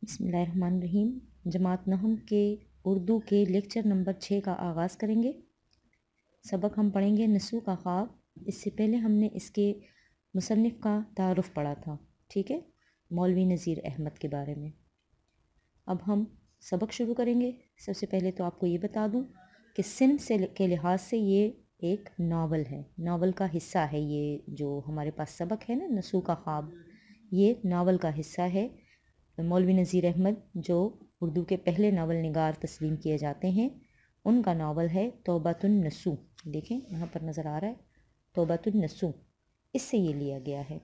بسم اللہ الرحمن الرحیم۔ جماعت نحم کے اردو کے لیکچر نمبر 6 کا آغاز کریں گے۔ سبق ہم پڑھیں گے نسو کا خواب۔ اس سے پہلے ہم نے اس کے مصنف کا تعارف پڑھا تھا، ٹھیک ہے، مولوی نذیر احمد کے بارے میں۔ اب ہم سبق شروع کریں گے۔ سب سے پہلے تو آپ کو یہ بتا دوں کہ صنف کے لحاظ سے یہ ایک ناول ہے، ناول کا حصہ ہے۔ یہ جو ہمارے پاس سبق ہے نا، نسو کا خواب، یہ ناول کا حصہ ہے۔ مولوی نذیر احمد جو اردو کے پہلے ناول نگار تسلیم کیے جاتے ہیں، ان کا ناول ہے توبۃ النسو۔ دیکھیں یہاں پر نظر آ رہا ہے توبۃ النسو، اس سے یہ لیا گیا ہے۔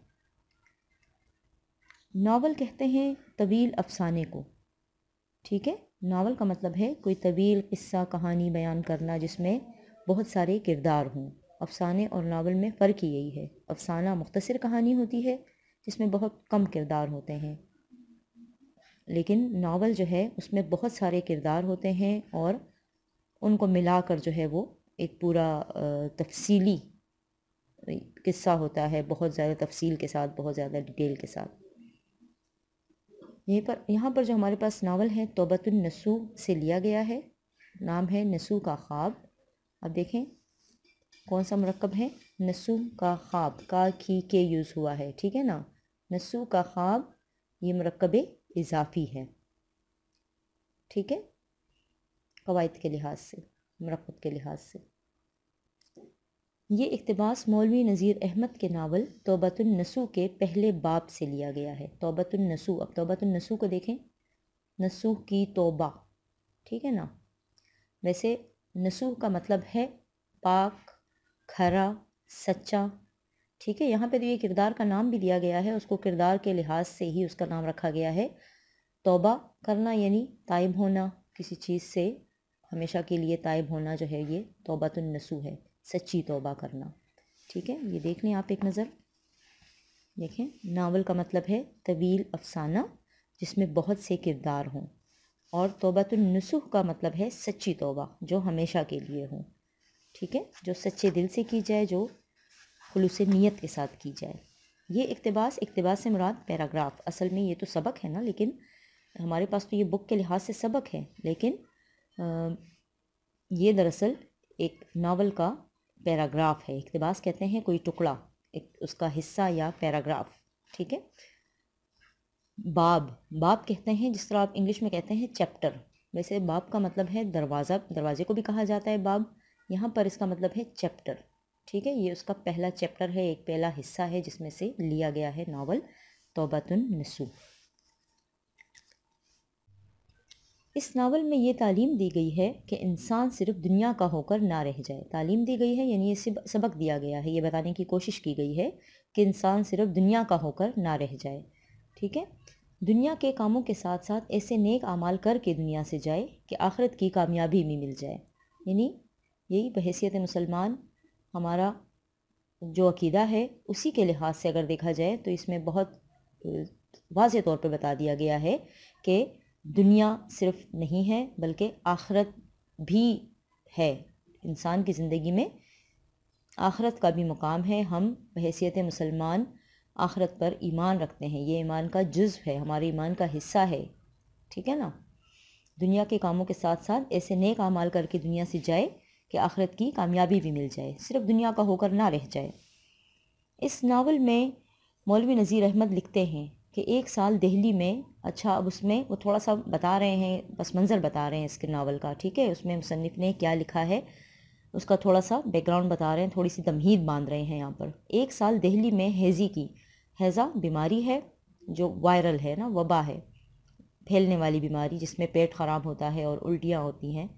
ناول کہتے ہیں طویل افسانے کو، ٹھیک ہے۔ ناول کا مطلب ہے کوئی طویل قصہ کہانی بیان کرنا جس میں بہت سارے کردار ہوں۔ افسانے اور ناول میں فرق ہی یہی ہے۔ افسانہ مختصر کہانی ہوتی ہے جس میں بہت کم کردار ہوتے ہیں، لیکن ناول جو ہے اس میں بہت سارے کردار ہوتے ہیں اور ان کو ملا کر جو ہے وہ ایک پورا تفصیلی قصہ ہوتا ہے، بہت زیادہ تفصیل کے ساتھ، بہت زیادہ ڈیٹیل کے ساتھ۔ یہاں پر جو ہمارے پاس ناول ہے توبۃ النسو سے لیا گیا ہے، نام ہے نسو کا خواب۔ اب دیکھیں کون سا مرکب ہے، نسو کا خواب، کا کھی کے یوز ہوا ہے، ٹھیک ہے نا۔ نسو کا خواب یہ مرکب اضافی ہے، ٹھیک ہے، قواعد کے لحاظ سے، مرکب کے لحاظ سے۔ یہ اقتباس مولوی نذیر احمد کے ناول توبۃ النسو کے پہلے باب سے لیا گیا ہے۔ توبۃ النسو، اب توبۃ النسو کو دیکھیں، نسو کی توبہ، ٹھیک ہے نا۔ ویسے نسو کا مطلب ہے پاک، کھرا، سچا، ٹھیک ہے۔ یہاں پہ تو یہ کردار کا نام بھی دیا گیا ہے، اس کو کردار کے لحاظ سے ہی اس کا نام رکھا گیا ہے۔ توبہ کرنا یعنی تائب ہونا، کسی چیز سے ہمیشہ کے لیے تائب ہونا جو ہے یہ توبۃ النسو ہے، سچی توبہ کرنا، ٹھیک ہے۔ یہ دیکھ لیں آپ ایک نظر، دیکھیں ناول کا مطلب ہے طویل افسانہ جس میں بہت سے کردار ہوں، اور توبۃ النسو کا مطلب ہے سچی توبہ جو ہمیشہ کے لیے ہوں، ٹھیک ہے، جو سچے دل سے کی جائے، جو خلوص نیت کے ساتھ کی جائے۔ یہ اقتباس سے مراد پیراگراف، اصل میں یہ تو سبق ہے نا، لیکن ہمارے پاس تو یہ بک کے لحاظ سے سبق ہے، لیکن یہ دراصل ایک ناول کا پیراگراف ہے۔ اقتباس کہتے ہیں کوئی ٹکڑا، ایک اس کا حصہ یا پیراگراف، ٹھیک ہے۔ باب کہتے ہیں جس طرح آپ انگلش میں کہتے ہیں چیپٹر، ویسے باب کا مطلب ہے دروازہ، دروازے کو بھی کہا جاتا ہے باب، یہاں پر اس کا مطلب ہے چیپٹر، ٹھیک ہے۔ یہ اس کا پہلا چیپٹر ہے، ایک پہلا حصہ ہے جس میں سے لیا گیا ہے ناول توبۃ النسو۔ اس ناول میں یہ تعلیم دی گئی ہے کہ انسان صرف دنیا کا ہو کر نہ رہ جائے۔ تعلیم دی گئی ہے یعنی یہ سبق دیا گیا ہے، یہ بتانے کی کوشش کی گئی ہے کہ انسان صرف دنیا کا ہو کر نہ رہ جائے، ٹھیک ہے۔ دنیا کے کاموں کے ساتھ ساتھ ایسے نیک اعمال کر کے دنیا سے جائے کہ آخرت کی کامیابی بھی مل جائے۔ یعنی یہی بحیثیت مسلمان ہمارا جو عقیدہ ہے اسی کے لحاظ سے اگر دیکھا جائے تو اس میں بہت واضح طور پہ بتا دیا گیا ہے کہ دنیا صرف نہیں ہے بلکہ آخرت بھی ہے۔ انسان کی زندگی میں آخرت کا بھی مقام ہے۔ ہم بحیثیت مسلمان آخرت پر ایمان رکھتے ہیں، یہ ایمان کا جزو ہے، ہمارے ایمان کا حصہ ہے، ٹھیک ہے نا۔ دنیا کے کاموں کے ساتھ ساتھ ایسے نیک اعمال کر کے دنیا سے جائے کہ آخرت کی کامیابی بھی مل جائے، صرف دنیا کا ہو کر نہ رہ جائے۔ اس ناول میں مولوی نذیر احمد لکھتے ہیں کہ ایک سال دہلی میں، اچھا اب اس میں وہ تھوڑا سا بتا رہے ہیں، پس منظر بتا رہے ہیں اس کے ناول کا، ٹھیک ہے۔ اس میں مصنف نے کیا لکھا ہے اس کا تھوڑا سا بیک گراؤنڈ بتا رہے ہیں، تھوڑی سی تمہید باندھ رہے ہیں یہاں پر۔ ایک سال دہلی میں ہیضہ بیماری ہے جو وائرل ہے نا، وبا ہے، پھیلنے والی بیماری جس میں پیٹ خراب ہوتا ہے اور الٹیاں ہوتی ہیں،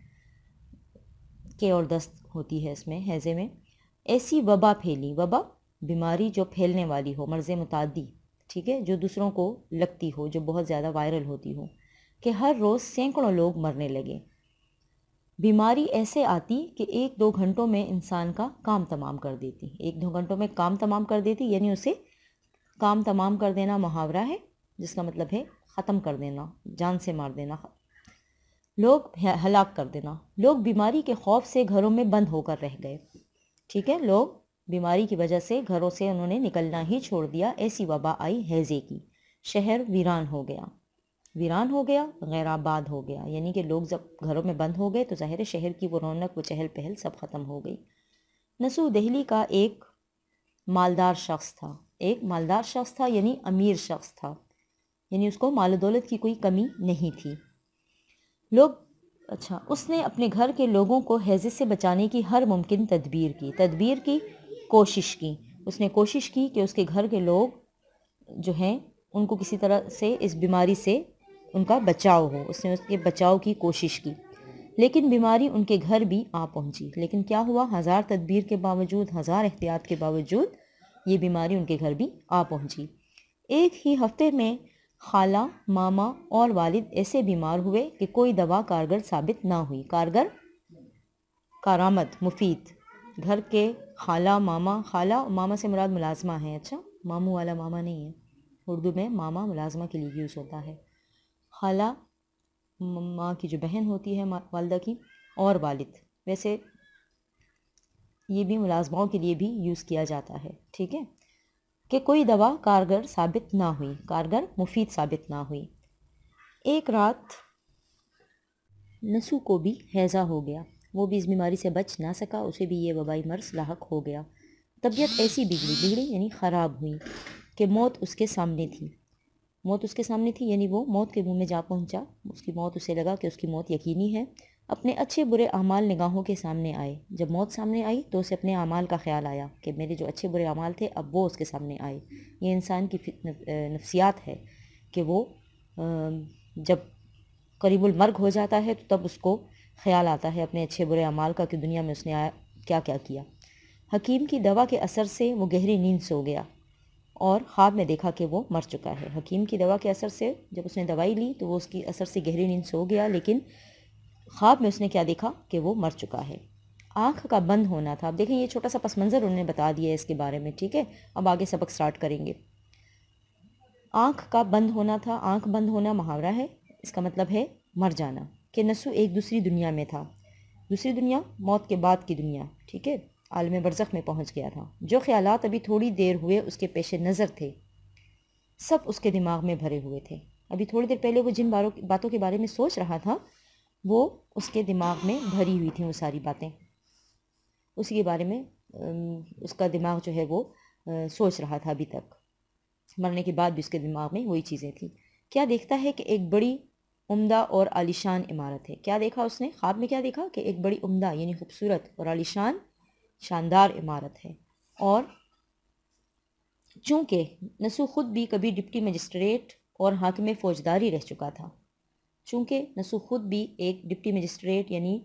کہ اور دست ہوتی ہے اس میں، ہیضے میں۔ ایسی وبا پھیلی، وبا بیماری جو پھیلنے والی ہو، مرض متعدی، ٹھیک ہے، جو دوسروں کو لگتی ہو، جو بہت زیادہ وائرل ہوتی ہو، کہ ہر روز سینکڑوں لوگ مرنے لگے۔ بیماری ایسے آتی کہ 1-2 گھنٹوں میں انسان کا کام تمام کر دیتی، 1-2 گھنٹوں میں کام تمام کر دیتی، یعنی اسے کام تمام کر دینا محاورہ ہے جس کا مطلب ہے ختم کر دینا، جان سے مار دینا، لوگ ہلاک کر دینا۔ لوگ بیماری کے خوف سے گھروں میں بند ہو کر رہ گئے، ٹھیک ہے، لوگ بیماری کی وجہ سے گھروں سے انہوں نے نکلنا ہی چھوڑ دیا۔ ایسی وبا آئی ہیضے کی، شہر ویران ہو گیا۔ ویران ہو گیا، غیر آباد ہو گیا، یعنی کہ لوگ جب گھروں میں بند ہو گئے تو ظاہر شہر کی وہ رونق، وہ چہل پہل سب ختم ہو گئی۔ نسو دہلی کا ایک مالدار شخص تھا، ایک مالدار شخص تھا یعنی امیر شخص تھا، یعنی اس کو مال و دولت کی کوئی کمی نہیں تھی۔ اس نے اپنے گھر کے لوگوں کو ہیضے سے بچانے کی ہر ممکن تدبیر کی کوشش کی۔ اس نے کوشش کی کہ اس کے گھر کے لوگ جو ہیں ان کو کسی طرح سے اس بیماری سے ان کا بچاؤ ہو، اس نے اس کے بچاؤ کی کوشش کی، لیکن بیماری ان کے گھر بھی آ پہنچی۔ لیکن کیا ہوا؟ ہزار تدبیر کے باوجود، ہزار احتیاط کے باوجود یہ بیماری ان کے گھر بھی آ پہنچی۔ ایک ہی ہفتے میں خالہ، ماما اور والد ایسے بیمار ہوئے کہ کوئی دوا کارگر ثابت نہ ہوئی۔ کارگر، کارآمد، مفید۔ گھر کے خالہ ماما سے مراد ملازمہ ہیں، اچھا ماموں والا ماما نہیں ہے، اردو میں ماما ملازمہ کے لیے یوز ہوتا ہے۔ خالہ ماں کی جو بہن ہوتی ہے والدہ کی، اور والد، ویسے یہ بھی ملازماؤں کے لیے بھی یوز کیا جاتا ہے، ٹھیک ہے، کہ کوئی دوا کارگر ثابت نہ ہوئی، کارگر مفید ثابت نہ ہوئی۔ ایک رات نسو کو بھی ہیضہ ہو گیا، وہ بھی اس بیماری سے بچ نہ سکا، اسے بھی یہ وبائی مرض لاحق ہو گیا۔ طبیعت ایسی بگڑی یعنی خراب ہوئی کہ موت اس کے سامنے تھی، یعنی وہ موت کے منہ میں جا پہنچا۔ اس کی موت، اسے لگا کہ اس کی موت یقینی ہے۔ اپنے اچھے برے اعمال نگاہوں کے سامنے آئے۔ جب موت سامنے آئی تو اسے اپنے اعمال کا خیال آیا کہ میرے جو اچھے برے اعمال تھے اب وہ اس کے سامنے آئے۔ یہ انسان کی نفسیات ہے کہ وہ جب قریب المرگ ہو جاتا ہے تو تب اس کو خیال آتا ہے اپنے اچھے برے اعمال کا کہ دنیا میں اس نے کیا کیا کیا۔ حکیم کی دوا کے اثر سے وہ گہری نیند سو گیا اور خواب میں دیکھا کہ وہ مر چکا ہے۔ حکیم کی دوا کے اثر سے جب اس نے دوائی لی تو وہ اس کی اثر سے گہری نیند سو گیا، لیکن خواب میں اس نے کیا دیکھا کہ وہ مر چکا ہے۔ آنکھ کا بند ہونا تھا۔ اب دیکھیں یہ چھوٹا سا پس منظر انہوں نے بتا دیا ہے اس کے بارے میں، ٹھیک ہے، اب آگے سبق سٹارٹ کریں گے۔ آنکھ کا بند ہونا تھا۔ آنکھ بند ہونا محاورہ ہے، اس کا مطلب ہے مر جانا، کہ نسو ایک دوسری دنیا میں تھا۔ دوسری دنیا موت کے بعد کی دنیا، ٹھیک ہے، عالم برزخ میں پہنچ گیا تھا۔ جو خیالات ابھی تھوڑی دیر ہوئے اس کے پیش نظر تھے سب اس کے دماغ میں بھرے ہوئے تھے۔ ابھی تھوڑی دیر پہلے وہ جن باتوں کے بارے میں سوچ رہا تھا وہ اس کے دماغ میں بھری ہوئی تھیں، وہ ساری باتیں اسی کے بارے میں اس کا دماغ جو ہے وہ سوچ رہا تھا ابھی تک۔ مرنے کے بعد بھی اس کے دماغ میں وہی چیزیں تھیں۔ کیا دیکھتا ہے کہ ایک بڑی عمدہ اور عالیشان عمارت ہے۔ کیا دیکھا اس نے؟ خواب میں کیا دیکھا کہ ایک بڑی عمدہ یعنی خوبصورت اور عالیشان شاندار عمارت ہے۔ اور چونکہ نسو خود بھی کبھی ڈپٹی مجسٹریٹ اور حاکم فوجداری رہ چکا تھا، چونکہ نسو خود بھی ایک ڈپٹی مجسٹریٹ یعنی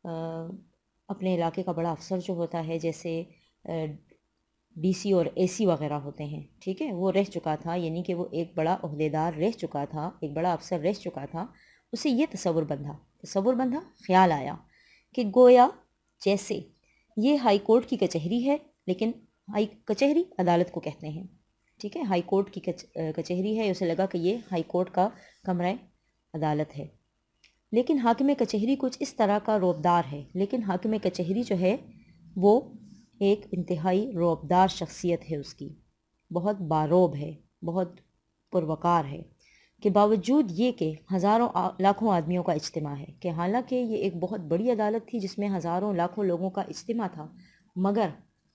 اپنے علاقے کا بڑا افسر جو ہوتا ہے، جیسے ڈی سی اور اے سی وغیرہ ہوتے ہیں، ٹھیک ہے، وہ رہ چکا تھا، یعنی کہ وہ ایک بڑا عہدیدار رہ چکا تھا، ایک بڑا افسر رہ چکا تھا۔ اسے یہ تصور بندھا، خیال آیا کہ گویا جیسے یہ ہائی کورٹ کی کچہری ہے، لیکن کچہری عدالت کو کہتے ہیں، ٹھیک ہے، ہائی کورٹ کی کچہری ہے، اسے لگا کہ یہ ہائی کورٹ کا کمرہ عدالت ہے، لیکن حاکم کچہری کچھ اس طرح کا رعبدار ہے۔ لیکن حاکم کچہری جو ہے وہ ایک انتہائی رعبدار شخصیت ہے، اس کی بہت باروب ہے، بہت پروقار ہے، کہ باوجود یہ کہ ہزاروں لاکھوں آدمیوں کا اجتماع ہے، کہ حالانکہ یہ ایک بہت بڑی عدالت تھی جس میں ہزاروں لاکھوں لوگوں کا اجتماع تھا، مگر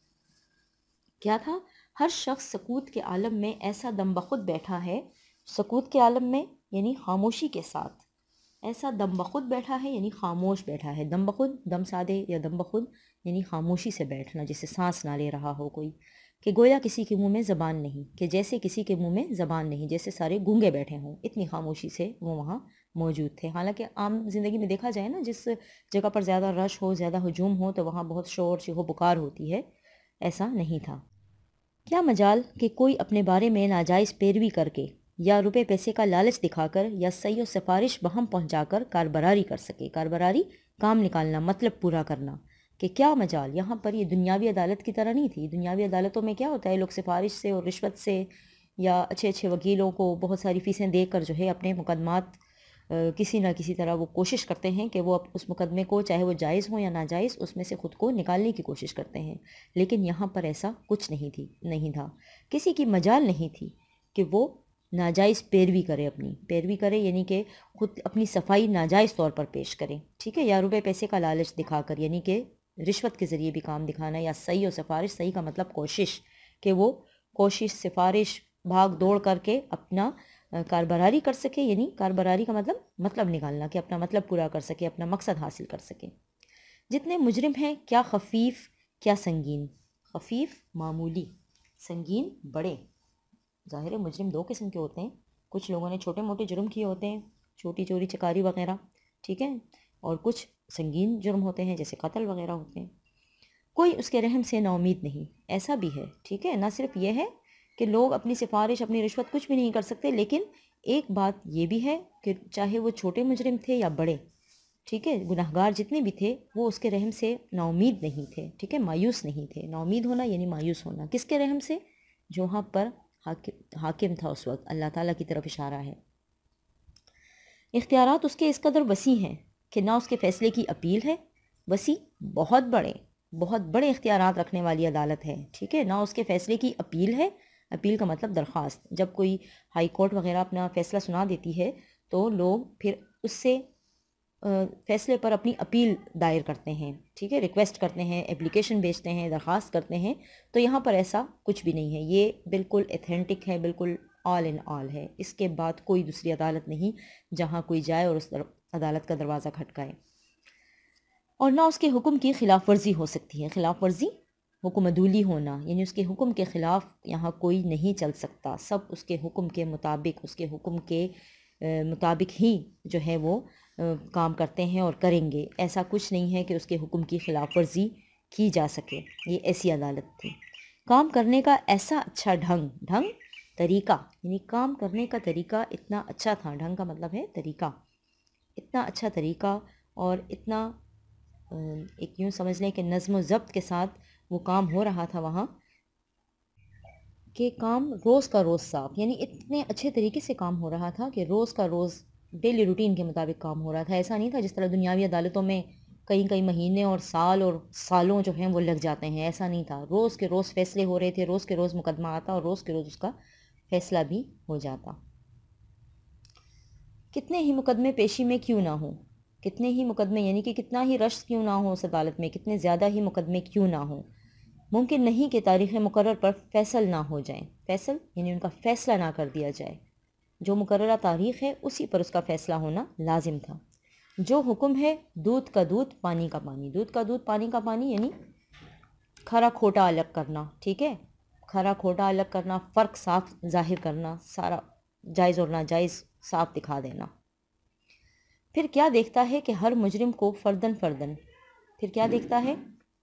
کیا تھا؟ ہر شخص سکوت کے عالم میں ایسا دم بخود بیٹھا ہے، سکوت کے عالم میں یعنی خاموشی کے ساتھ ایسا دم بخود بیٹھا ہے، یعنی خاموش بیٹھا ہے۔ دم بخود، دم سادے یا دم بخود یعنی خاموشی سے بیٹھنا، جیسے سانس نہ لے رہا ہو کوئی، کہ گویا کسی کے منہ میں زبان نہیں، کہ جیسے کسی کے منہ میں زبان نہیں، جیسے سارے گونگے بیٹھے ہوں، اتنی خاموشی سے وہ وہاں موجود تھے۔ حالانکہ عام زندگی میں دیکھا جائے نا، جس جگہ پر زیادہ رش ہو، زیادہ ہجوم ہو، تو وہاں بہت شور چیخو پکار ہوتی ہے، ایسا نہیں تھا۔ کیا مجال کہ کوئی اپنے بارے میں ناجائز پیروی کر کے یا روپے پیسے کا لالچ دکھا کر یا سعی و سفارش بہم پہنچا کر کاربراری کر سکے۔ کاربراری، کام نکالنا، مطلب پورا کرنا، کہ کیا مجال۔ یہاں پر یہ دنیاوی عدالت کی طرح نہیں تھی۔ دنیاوی عدالتوں میں کیا ہوتا ہے، لوگ سفارش سے اور رشوت سے یا اچھے اچھے وکیلوں کو بہت ساری فیسیں دے کر جو ہے اپنے مقدمات کسی نہ کسی طرح وہ کوشش کرتے ہیں کہ وہ اس مقدمے کو، چاہے وہ جائز ہو یا ناجائز، اس میں سے خود کو نکالنے کی کوشش کرتے ہیں۔ لیکن یہاں پر ایسا کچھ نہیں تھا، کسی کی مجال نہیں تھی کہ وہ ناجائز پیروی کرے یعنی کہ خود اپنی صفائی ناجائز طور پر پیش کرے، ٹھیک ہے، یا روپے پیسے کا لالچ دکھا کر، یعنی کہ رشوت کے ذریعے بھی کام دکھانا، یا صحیح و سفارش، صحیح کا مطلب کوشش، کہ وہ کوشش سفارش بھاگ دوڑ کر کے اپنا کاربراری کر سکے، یعنی کاربراری کا مطلب نکالنا، کہ اپنا مطلب پورا کر سکے، اپنا مقصد حاصل کر سکے۔ جتنے مجرم ہیں، کیا خفیف کیا سنگین، خفیف معمولی، سنگین بڑے۔ ظاہر ہے مجرم دو قسم کے ہوتے ہیں، کچھ لوگوں نے چھوٹے موٹے جرم کیے ہوتے ہیں، چھوٹی چوری چکاری وغیرہ، ٹھیک ہے، اور کچھ سنگین جرم ہوتے ہیں جیسے قتل وغیرہ ہوتے ہیں۔ کوئی اس کے رحم سے نا امید نہیں، ایسا بھی ہے، ٹھیک ہے، نہ صرف یہ ہے کہ لوگ اپنی سفارش، اپنی رشوت کچھ بھی نہیں کر سکتے، لیکن ایک بات یہ بھی ہے کہ چاہے وہ چھوٹے مجرم تھے یا بڑے، ٹھیک ہے، گناہگار جتنے بھی تھے، وہ اس کے رحم سے نا امید نہیں تھے، ٹھیک ہے، مایوس نہیں تھے۔ نا امید ہونا یعنی مایوس ہونا، کس کے رحم سے؟ جو وہاں پر حاکم تھا اس وقت، اللہ تعالیٰ کی طرف اشارہ ہے۔ اختیارات اس کے اس قدر وسیع ہیں کہ نہ اس کے فیصلے کی اپیل ہے، وسیع، بہت بڑے اختیارات رکھنے والی عدالت ہے، ٹھیک ہے، نہ اس کے فیصلے کی اپیل ہے، اپیل کا مطلب درخواست، جب کوئی ہائی کورٹ وغیرہ اپنا فیصلہ سنا دیتی ہے تو لوگ پھر اس سے فیصلے پر اپنی اپیل دائر کرتے ہیں، ٹھیک ہے، ریکویسٹ کرتے ہیں، اپلیکیشن بھیجتے ہیں، درخواست کرتے ہیں، تو یہاں پر ایسا کچھ بھی نہیں ہے، یہ بالکل ایتھینٹک ہے، بالکل آل ان آل ہے، اس کے بعد کوئی دوسری عدالت نہیں جہاں کوئی جائے اور اس عدالت کا دروازہ کھٹکائے۔ اور نہ اس کے حکم کی خلاف ورزی ہو سکتی ہے، خلاف ورزی، حکم عدولی ہونا، یعنی اس کے حکم کے خلاف یہاں کوئی نہیں چل سکتا، سب اس کے حکم کے مطابق، اس کے حکم کے مطابق ہی جو ہے وہ کام کرتے ہیں اور کریں گے، ایسا کچھ نہیں ہے کہ اس کے حکم کی خلاف ورزی کی جا سکے، یہ ایسی عدالت تھی۔ کام کرنے کا ایسا اچھا ڈھنگ، طریقہ، یعنی کام کرنے کا طریقہ اتنا اچھا تھا، ڈھنگ کا مطلب ہے طریقہ، اتنا اچھا طریقہ اور اتنا ایک یوں سمجھ لیں کہ نظم و ضبط کے ساتھ وہ کام ہو رہا تھا وہاں، کہ کام روز کا روز صاف، یعنی اتنے اچھے طریقے سے کام ہو رہا تھا کہ روز کا روز ڈیلی روٹین کے مطابق کام ہو رہا تھا۔ ایسا نہیں تھا جس طرح دنیاوی عدالتوں میں کئی مہینے اور سالوں جو ہیں وہ لگ جاتے ہیں، ایسا نہیں تھا، روز کے روز فیصلے ہو رہے تھے، روز کے روز مقدمہ آتا اور روز کے روز اس کا فیصلہ بھی ہو جاتا۔ کتنے ہی مقدمے پیشی میں کیوں نہ ہوں، کتنے ہی مقدمے یعنی کہ کتنا ہی رش کیوں نہ ہو اس عدالت میں، کتنے زیادہ ہی مقدمے کیوں نہ ہوں، ممکن نہیں کہ تاریخ مقرر پر فیصل نہ ہو جائیں، فیصل یعنی ان کا فیصلہ نہ کر دیا جائے، جو مقررہ تاریخ ہے اسی پر اس کا فیصلہ ہونا لازم تھا۔ جو حکم ہے، دودھ کا دودھ پانی کا پانی، دودھ کا دودھ پانی کا پانی، یعنی کھرا کھوٹا الگ کرنا، ٹھیک ہے، کھرا کھوٹا الگ کرنا، فرق صاف ظاہر کرنا، سارا جائز اور ناجائز صاف دکھا دینا۔ پھر کیا دیکھتا ہے کہ ہر مجرم کو فردن فردن، پھر کیا دیکھتا ہے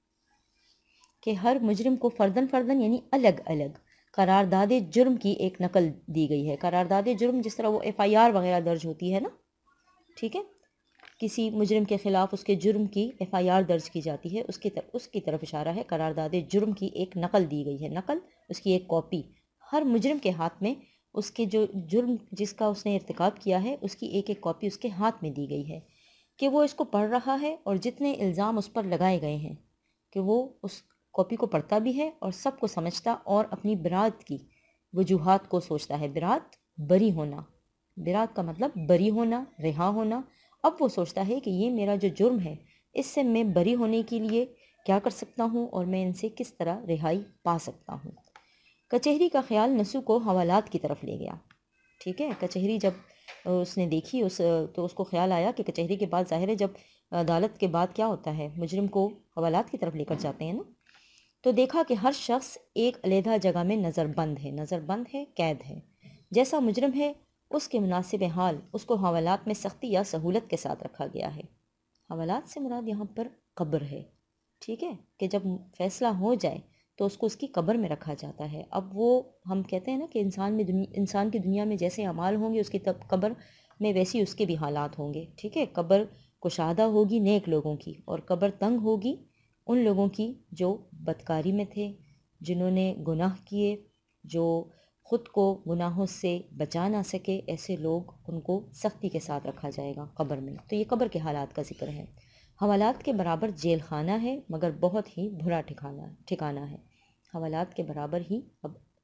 کہ ہر مجرم کو فردن فردن یعنی الگ الگ قرارداد جرم کی ایک نقل دی گئی ہے۔ قرارداد جرم جس طرح وہ FIR وغیرہ درج ہوتی ہے نا، ٹھیک ہے، کسی مجرم کے خلاف اس کے جرم کی FIR درج کی جاتی ہے، اس کی طرف اشارہ ہے، قرارداد جرم کی ایک نقل دی گئی ہے، نقل، اس کی ایک کاپی، ہر مجرم کے ہاتھ میں اس کے جو جرم جس کا اس نے ارتکاب کیا ہے اس کی ایک کاپی اس کے ہاتھ میں دی گئی ہے، کہ وہ اس کو پڑھ رہا ہے اور جتنے الزام اس پر لگائے گئے ہیں کہ وہ اس کاپی کو پڑھتا بھی ہے اور سب کو سمجھتا اور اپنی برات کی وجوہات کو سوچتا ہے۔ برات، بری ہونا، برات کا مطلب بری ہونا، رہا ہونا۔ اب وہ سوچتا ہے کہ یہ میرا جو جرم ہے اس سے میں بری ہونے کے لیے کیا کر سکتا ہوں اور میں ان سے کس طرح رہائی پا سکتا ہوں۔ کچہری کا خیال نسو کو حوالات کی طرف لے گیا، ٹھیک ہے، کچہری جب اس نے دیکھی تو اس کو خیال آیا کہ کچہری کے بعد ظاہر ہے جب عدالت کے بعد کیا ہوتا ہے، مجرم کو حوالات کی طرف لے کر جاتے ہیں نا، تو دیکھا کہ ہر شخص ایک علیحدہ جگہ میں نظر بند ہے، قید ہے، جیسا مجرم ہے اس کے مناسب حال اس کو حوالات میں سختی یا سہولت کے ساتھ رکھا گیا ہے۔ حوالات سے مراد یہاں پر قبر ہے، ٹھیک ہے، کہ جب فیصلہ ہو جائے تو اس کو اس کی قبر میں رکھا جاتا ہے۔ اب وہ ہم کہتے ہیں نا کہ انسان کی دنیا میں جیسے اعمال ہوں گے اس کی قبر میں ویسی اس کے بھی حالات ہوں گے، ٹھیک ہے، قبر کشادہ ہوگی نیک لوگوں کی اور قبر تنگ ہوگی ان لوگوں کی جو بدکاری میں تھے، جنہوں نے گناہ کیے، جو خود کو گناہوں سے بچا نہ سکے، ایسے لوگ ان کو سختی کے ساتھ رکھا جائے گا قبر میں۔ تو یہ قبر کے حالات کا ذکر ہے۔ حوالات کے برابر جیل خانہ ہے مگر بہت ہی برا ٹھکانہ ہے، حوالات کے برابر ہی اب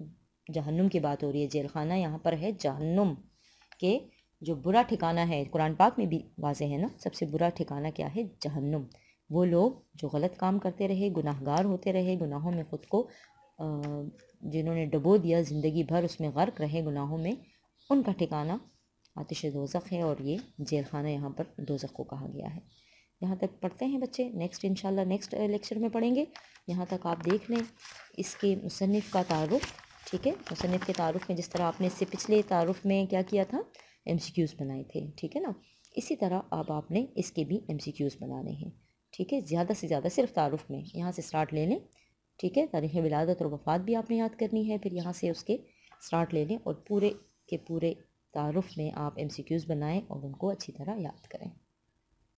جہنم کی بات ہو رہی ہے، جیل خانہ یہاں پر ہے جہنم، کہ جو برا ٹھکانہ ہے، قرآن پاک میں بھی واضح ہے نا، سب سے برا ٹھکانہ کیا ہے؟ جہنم۔ وہ لوگ جو غلط کام کرتے رہے، گناہ گار ہوتے رہے، گناہوں میں خود کو جنہوں نے ڈبو دیا، زندگی بھر اس میں غرق رہے گناہوں میں، ان کا ٹھکانہ آتش دوزخ ہے، اور یہ جیل خانہ یہاں پر دوزخ کو کہا گیا ہے۔ یہاں تک پڑھتے ہیں بچے، نیکسٹ انشاءاللہ نیکسٹ لیکچر میں پڑھیں گے۔ یہاں تک آپ دیکھ لیں اس کے مصنف کا تعارف، ٹھیک ہے؟ مصنف کے تعارف میں جس طرح آپ نے اس سے پچھلے تعارف میں کیا کیا تھا، ایم سی کیوز بنائے تھے، ٹھیک ہے نا؟ اسی طرح اب آپ نے اس کے بھی ایم سی کیوز بنانے ہیں، ٹھیک ہے؟ زیادہ سے زیادہ صرف تعارف میں یہاں سے سٹارٹ لے لیں، ٹھیک ہے؟ تاریخ ولادت اور وفات بھی آپ نے یاد کرنی ہے، پھر یہاں سے اس کے سٹارٹ لے لیں، اور پورے کے پورے تعارف میں آپ ایم سی کیوز بنائیں اور ان کو اچھی طرح یاد کریں۔